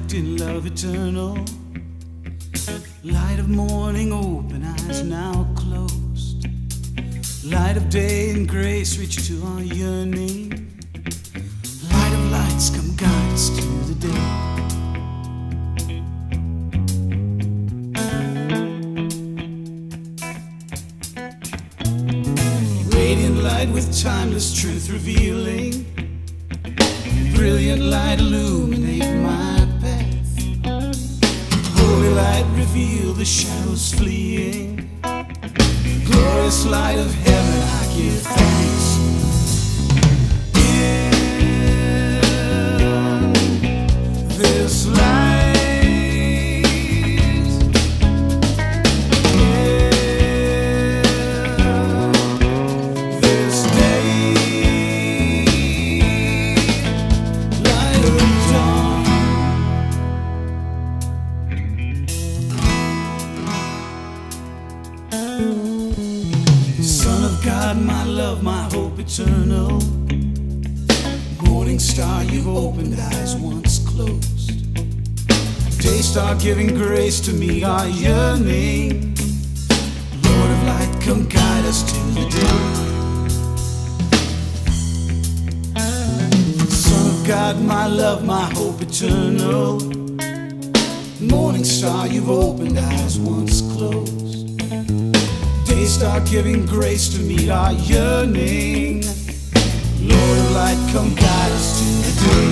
wrapped in love eternal. Light of morning, open eyes now closed. Light of day and grace reach to our yearning. Light of lights, come guide us to the day. Radiant light with timeless truth revealing. Brilliant light illuminate my path. Holy light reveal the shadows fleeing. Glorious light of heaven, I give thanks. In this light, this day, light of dawn. Son of God, my love, my hope eternal. Morning star, you've opened eyes once closed. Day star giving grace to me, our yearning. Lord of light, come guide us to the day. Son of God, my love, my hope eternal. Morning star, you've opened eyes once closed. Day star giving grace to meet our yearning. Lord of light, come guide us to the day.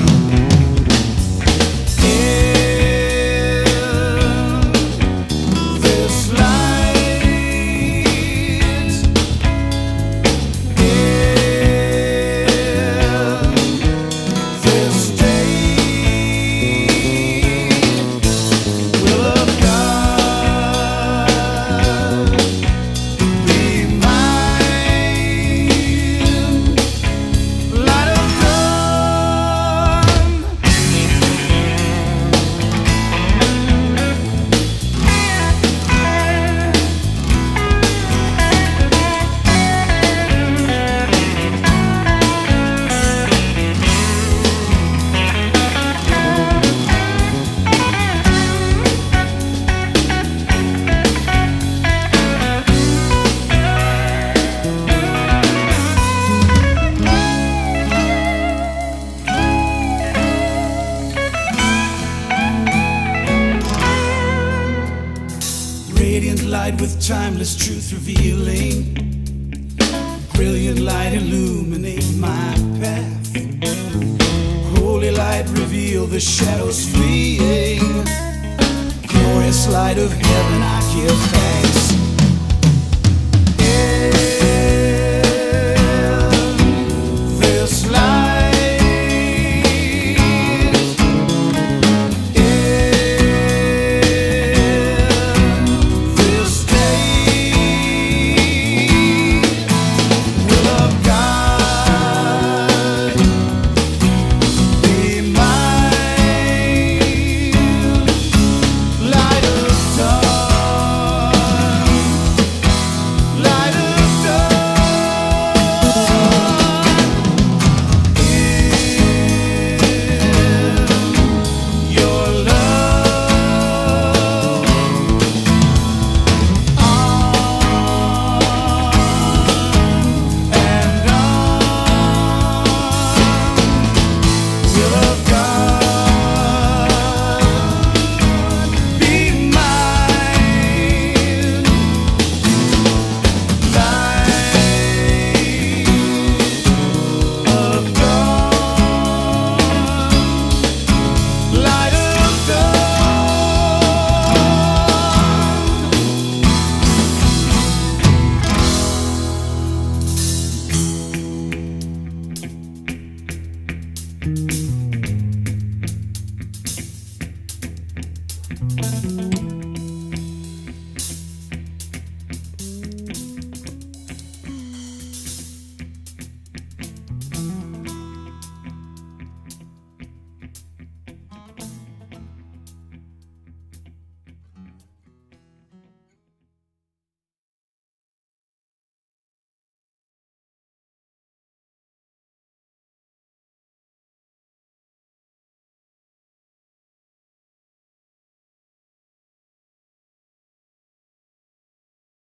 In this light, in this day, will of God be mine. Light of dawn. Radiant light with timeless truth revealing. Brilliant light illuminate my path. Holy light reveal the shadows fleeing. Glorious light of heaven, I give thanks.